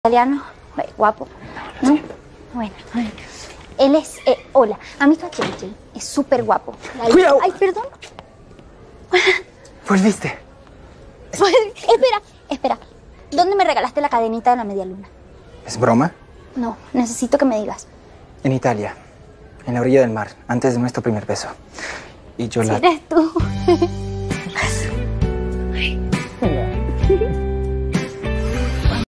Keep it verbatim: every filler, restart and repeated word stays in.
Italiano, guapo, ¿no? Bueno, él es, eh, hola, amigo J J, es súper guapo. Ay, ¡Cuidado! Ay, perdón. ¿Volviste? Espera, espera. ¿Dónde me regalaste la cadenita de la media luna? ¿Es broma? No, necesito que me digas. En Italia, en la orilla del mar, antes de nuestro primer beso. Y yo Si la... eres tú.